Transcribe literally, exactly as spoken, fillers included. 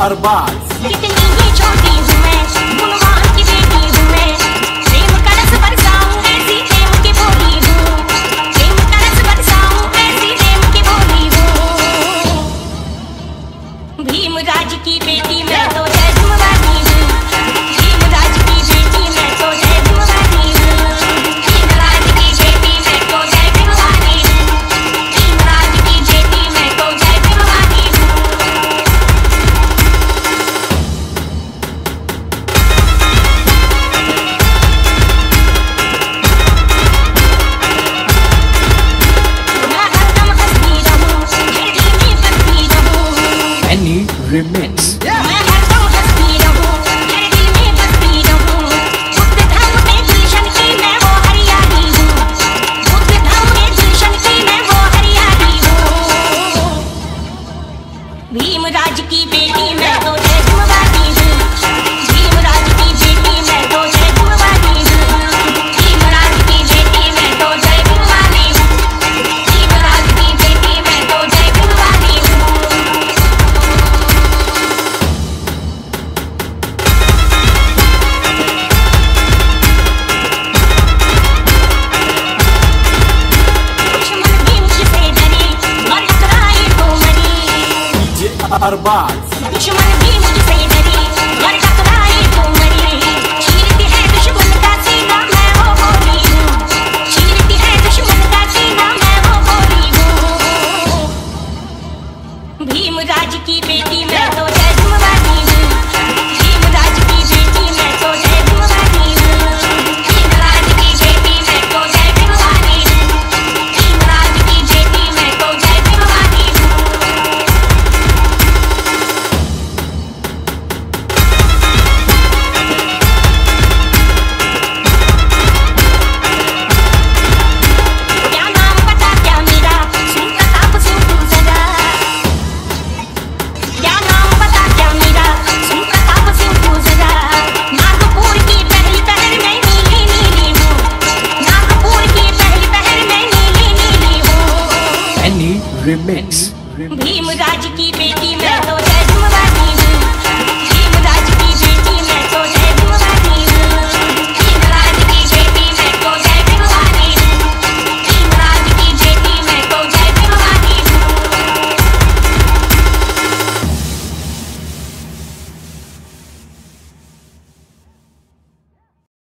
अरबाज। कितनी ही छोटी हूँ मैं, गुणवान की बेटी हूँ मैं, प्रेम का रस बरसाऊं ऐसी प्रेम की बोली हूँ, प्रेम का रस बरसाऊं ऐसी प्रेम की बोली हूँ। भीमराज की बेटी मैं तो जय भीमवादी हूँ, भीमराज की बेटी मैं तो जय भीमवादी हूँ, भीमराज की बेटी मैं तो जय भीमवादी हूँ, भीमराज की बेटी मैं तो जय भीमवादी हूँ। Any remix. भीमराज की बेटी मैं तो जय भीमवादी हूँ, भीमराज की बेटी मैं तो जय भीमवादी हूँ, भीमराज की बेटी मैं तो जय भीमवादी हूँ, भीमराज की बेटी मैं तो जय भीमवादी हूँ। दुश्मन भीम से डरे और टकराए तो मरे, अरबाज। दुश्मन भीम से डरे और टकराए तो मरे, चीरती है दुश्मन का सीना मैं वो बोली हूँ, चीरती है दुश्मन का सीना मैं वो बोली हूँ। भीमराज की बेटी मैं तो जय भीमवादी हूँ, भीमराज की बेटी मैं तो जय भीमवादी हूँ, भीमराज की बेटी मैं तो जय भीमवादी हूँ, भीमराज की बेटी मैं तो जय भीमवादी हूँ। क्या नाम पता क्या मेरा, सुन प्रताप सिंह तू सदा, क्या नाम पता क्या मेरा, सुन प्रताप सिंह तू सदा, नागपुर की पहली पहर में नीली नीली हूँ, नागपुर की पहली पहर में नीली नीली हूँ। Any remix. भीमराज की बेटी मैं तो जय भीमवादी हूँ,